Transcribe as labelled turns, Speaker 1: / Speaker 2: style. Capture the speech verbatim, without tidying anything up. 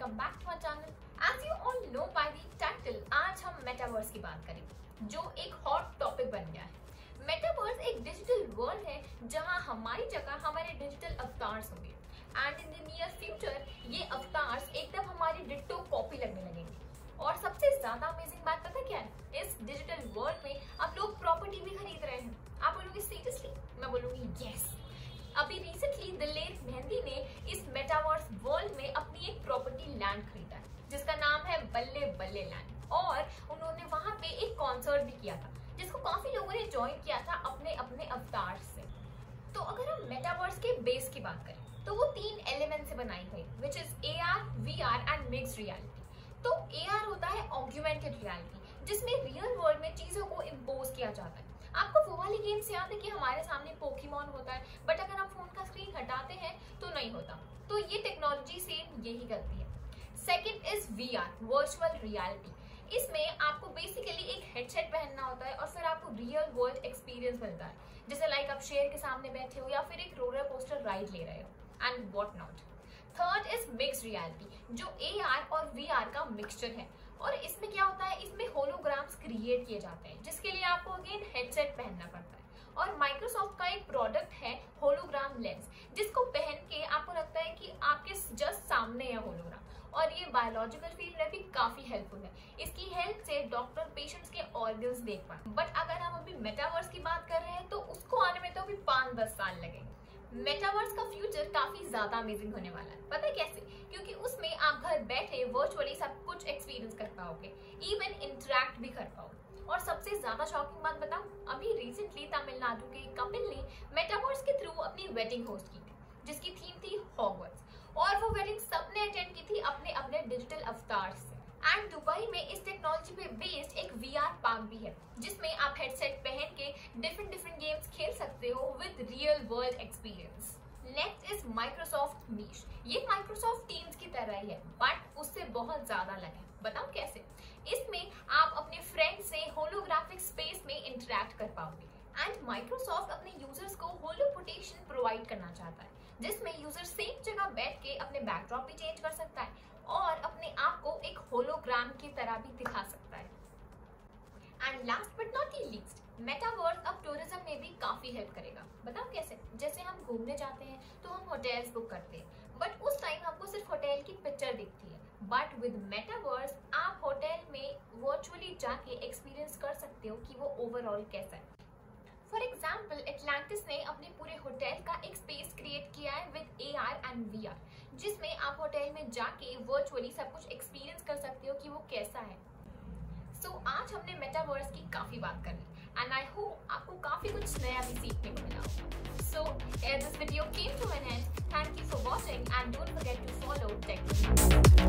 Speaker 1: Welcome back to our channel. As you all know by the title, आज हम metaverse की बात करेंगे जो एक हॉट टॉपिक बन गया है। मेटावर्स एक डिजिटल वर्ल्ड है जहां हमारी जगह हमारे डिजिटल अवतार्स होंगे and in the near future ये अवतार्स एकदम हमारी डिट्टो कॉपी लगने लगेंगे। और सबसे ज्यादा अमेजिंग बात पता क्या है, इस डिजिटल वर्ल्ड में अब लोग प्रॉपर्टी भी खरीद रहे हैं। आप बोलोगे सीरियसली? मैं बोलूंगी यस। अभी रिसेंटली दिलेर मेहंदी ने इस मेटावर्स वर्ल्ड में अपनी एक प्रॉपर्टी लैंड खरीदा है जिसका नाम है बल्ले बल्ले लैंड, और उन्होंने वहां पे एक कॉन्सर्ट भी किया था जिसको काफी लोगों ने ज्वाइन किया था अपने अपने अवतार से। तो अगर हम मेटावर्स के बेस की बात करें तो वो तीन एलिमेंट से बनाई गई, which is A R, V R and mixed reality. तो ए आर होता है ऑग्यूमेंटेड रियलिटी जिसमें रियल वर्ल्ड में चीजों को इम्पोज किया जाता है। आपको वो वाली गेम्स याद है कि हमारे सामने पोकेमॉन होता है बट अगर हम फोन का स्क्रीन हटाते हैं तो नहीं होता, तो ये टेक्नोलॉजी सेम यही करती है। Second is V R, virtual reality. इसमें आपको बेसिकली एक हेडसेट पहनना होता है और फिर आपको रियल वर्ल्ड एक्सपीरियंस मिलता है, जैसे लाइक आप शेर के सामने बैठे हो या फिर एक रोलर कोस्टर राइड ले रहे हो and what not. Third is mixed reality जो ए आर और वी आर का मिक्सचर है, और इसमें क्या होता है, इसमें होलोग्राम्स क्रिएट किए जाते हैं जिसके लिए आपको अगेन हेडसेट पहनना पड़ता है। और माइक्रोसॉफ्ट का एक प्रोडक्ट है होलोग्राम लेंस जिसको पहन के आपको लगता है कि आपके जस्ट सामने है होलोग्राम, और ये बायोलॉजिकल फील्ड में भी काफी हेल्पफुल है। इसकी हेल्प से डॉक्टर पेशेंट्स के ऑर्गन्स देख पाए। बट अगर हम अभी मेटावर्स की बात कर रहे हैं तो उसको आने में तो अभी पाँच दस साल लगेंगे। मेटावर्स का फ्यूचर काफी ज्यादा अमेजिंग होने वाला है। पता है कैसे? क्योंकि उसमें आप घर बैठे वर्चुअली सब कुछ एक्सपीरियंस कर पाओगे, इवन इंटरेक्ट भी कर पाओगे। और सबसे ज्यादा शॉकिंग बात बताऊं, अभी रिसेंटली तमिलनाडु के कपिल ने मेटावर्स के थ्रू अपनी वेडिंग होस्ट की थी जिसकी थीम थी हॉगवर्ट्स, और वो वेडिंग सबने अटेंड की थी अपने अपने डिजिटल अवतार से। एंड दुबई में इस टेक्नोलॉजी पे बेस्ड एक वी आर पार्क भी है जिसमें आप हेडसेट पहन के डिफरेंट डिफरेंट गेम्स खेल सकते हो with real world experience. Next is Microsoft meet. ये माइक्रोसॉफ्ट टीम्स की तरह ही है बट उससे बहुत ज्यादा अलग है। बताओ कैसे? इसमें आप अपने फ्रेंड से होलोग्राफिक स्पेस में इंटरेक्ट कर पाओगे एंड माइक्रोसॉफ्ट अपने यूजर्स को होलोपोटेशन प्रोवाइड करना चाहता है जिसमें यूजर सेम जगह बैठ के अपने बैकड्रॉप भी चेंज कर सकता है और अपने आप को एक होलोग्राम की तरह भी दिखा सकता है। And last but not the least, metaverse अब टूरिज्म में भी काफी हेल्प करेगा। बताओ कैसे? जैसे हम घूमने जाते हैं तो हम होटल्स बुक करते हैं बट उस टाइम हमको सिर्फ होटल की पिक्चर दिखती है, बट विद मेटावर्स आप होटल में वर्चुअली जाके एक्सपीरियंस कर सकते हो कि वो ओवरऑल कैसा है। फॉर एग्जाम्पल, एटलांटिस ने अपने पूरे होटल का एक स्पेस क्रिएट किया है with A R and V R जिसमें आप होटल में जाके वर्चुअली सब कुछ एक्सपीरियंस कर सकते हो कि वो कैसा है। सो so, आज हमने मेटावर्स की काफी बात कर ली एंड आई होप आपको काफी कुछ नया भी सीखने को मिला हो। So this video came to an end, thank you for watching and don't forget to follow take.